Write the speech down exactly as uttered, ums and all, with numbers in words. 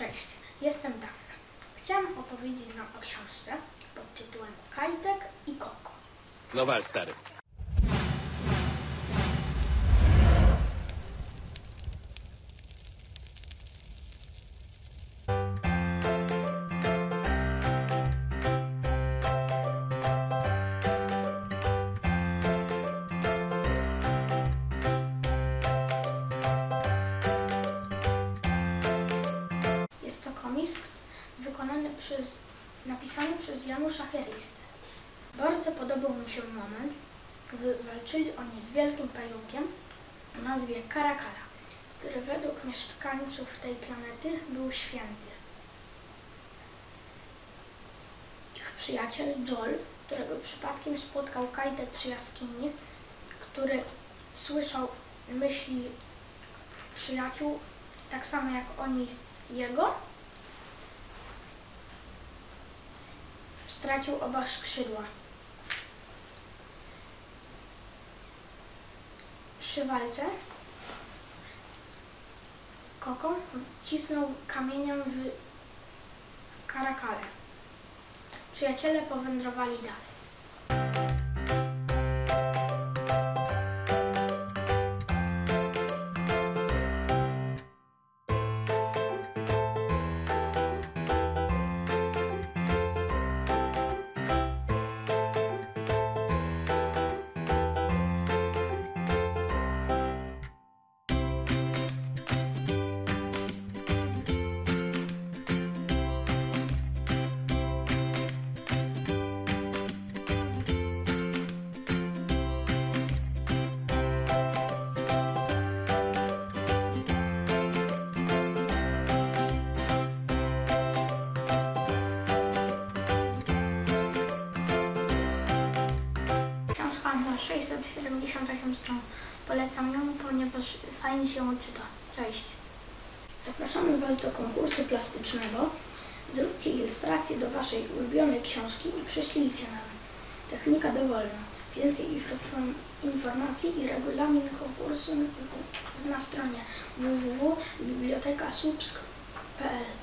Cześć, jestem Damian. Chciałem opowiedzieć wam o książce pod tytułem Kajtek i Koko. No wal, stary. Jest to komiks wykonany przez, napisany przez Janusza Herystę. Bardzo podobał mi się moment, gdy walczyli oni z wielkim pająkiem o nazwie Karakara, który według mieszkańców tej planety był święty. Ich przyjaciel Joel, którego przypadkiem spotkał Kajtek przy jaskini, który słyszał myśli przyjaciół tak samo jak oni jego, stracił oba skrzydła. Przy walce Koko cisnął kamieniem w Karakale. Przyjaciele powędrowali dalej. Książka ma sześćset siedemdziesiąt osiem stron. Polecam ją, ponieważ fajnie się czyta. Cześć! Zapraszamy Was do konkursu plastycznego. Zróbcie ilustrację do Waszej ulubionej książki i przyślijcie nam. Technika dowolna. Więcej informacji i regulamin konkursu na stronie w w w kropka biblioteka słupsk kropka p l.